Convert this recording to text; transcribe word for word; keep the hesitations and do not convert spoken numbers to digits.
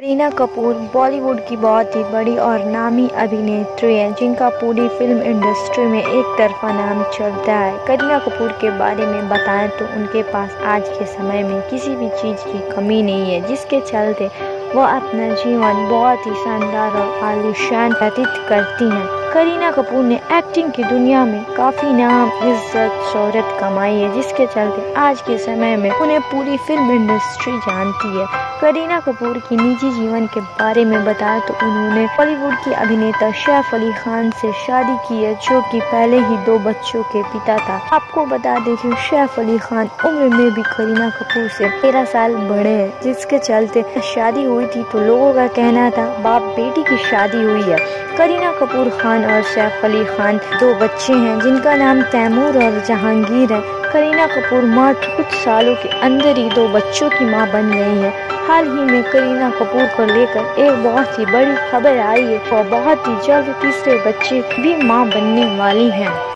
करीना कपूर बॉलीवुड की बहुत ही बड़ी और नामी अभिनेत्री हैं, जिनका पूरी फिल्म इंडस्ट्री में एक तरफा नाम चलता है। करीना कपूर के बारे में बताएं तो उनके पास आज के समय में किसी भी चीज़ की कमी नहीं है, जिसके चलते वह अपना जीवन बहुत ही शानदार और आलीशान व्यतीत करती हैं। करीना कपूर ने एक्टिंग की दुनिया में काफ़ी नाम, इज्जत, शोहरत कमाई है, जिसके चलते आज के समय में उन्हें पूरी फिल्म इंडस्ट्री जानती है। करीना कपूर की निजी जीवन के बारे में बताएं तो उन्होंने बॉलीवुड के अभिनेता सैफ अली खान से शादी की है, जो कि पहले ही दो बच्चों के पिता था। आपको बता दें कि सैफ अली खान उम्र में भी करीना कपूर से तेरह साल बड़े हैं, जिसके चलते शादी हुई थी तो लोगों का कहना था बाप बेटी की शादी हुई है। करीना कपूर खान और सैफ अली खान दो बच्चे हैं, जिनका नाम तैमूर और जहांगीर है। करीना कपूर मात्र कुछ सालों के अंदर ही दो बच्चों की मां बन गई है। हाल ही में करीना कपूर को लेकर एक बहुत ही बड़ी खबर आई है और बहुत ही जल्द तीसरे बच्चे की भी मां बनने वाली हैं।